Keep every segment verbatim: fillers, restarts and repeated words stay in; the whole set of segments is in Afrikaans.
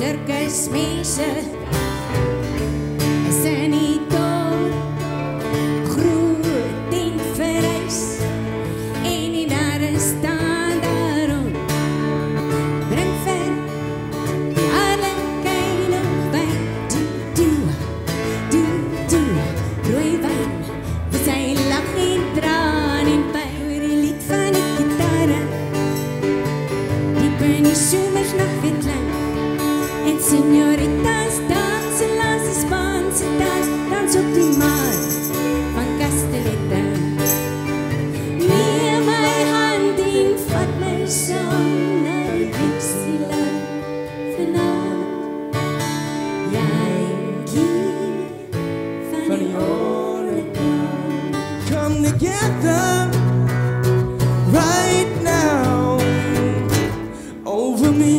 circusmense is in die dorp, groot en verreis, en die daar staan daar rond, bring ver die harlekijn nog wijn, doe, doe, doe, doe, rooi wijn, vir sy lach en traan en pijn, hoor die lied van die gitare, diep in die somersnacht weer klink, en señoritas dansen langs die Spaanse tas, dans op die maan van Castelletta. Neem my hand en vat my saam na die Dixieland vanavond. Jantjie van die Oregon. Come together right now over me.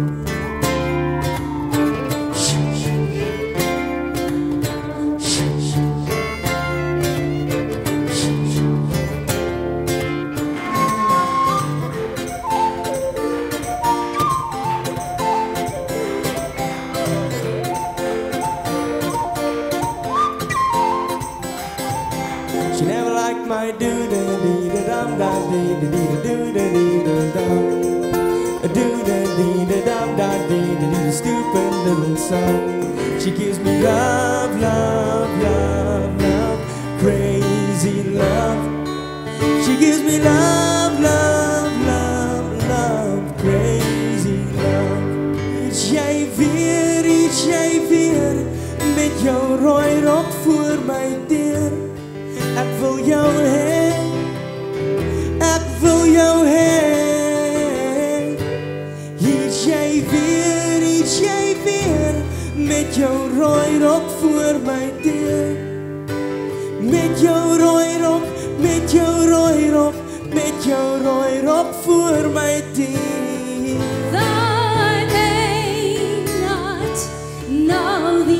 She never liked my do da dee da dum da dee da dee da do da dee da dum. A do da dee da dum da dee da dee da stupid little song. She gives me love, love, love, love, crazy love. She gives me love, love, love, love, crazy love. Iets jy weer, iets jy weer, met jou rooi rok voor my deur. Ek wil jou hê, ek wil jou hê. Iets jy weer, iets jy weer, met jou rooi rok voor my deur. Met jou rooi rok, met jou rooi rok, met jou rooi rok voor my deur. Though they not know the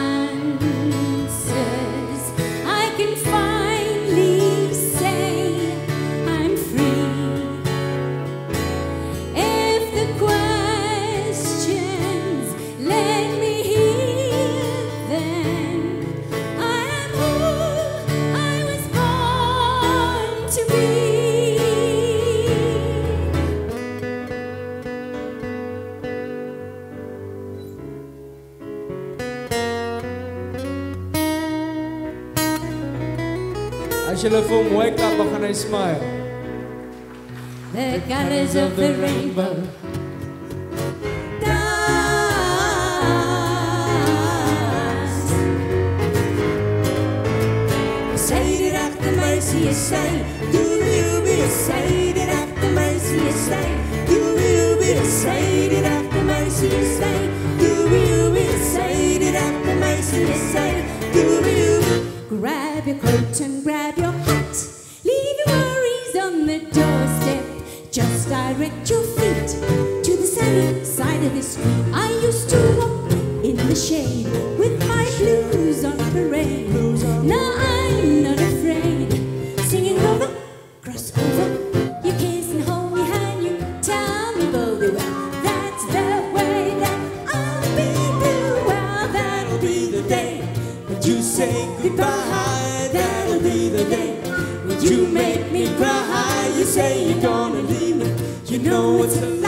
answers, I can finally say I'm free. If the questions let me hear them, I am who I was born to be. As jy vir hom mooi klap, dan gaan hy smile. The colors of the rainbow dance. Say dit agter my, sê jy sê, do you be say dit agter my, sê jy sê, do you be say dit agter my, sê jy sê, do you be say dit agter my, sê jy sê, do you grab your coat and grab your hat, leave your worries on the doorstep, just direct your feet to the sunny side of the street. I used to walk in the shade with my blues on parade. Now I'm not afraid, singing over, cross over, you kiss and hold me hand, you tell me boldly, well, that's the way that I'll be blue. Well, that'll be the day that you say goodbye. That'll be the day when you make me cry. You say you're gonna leave me, you know it's a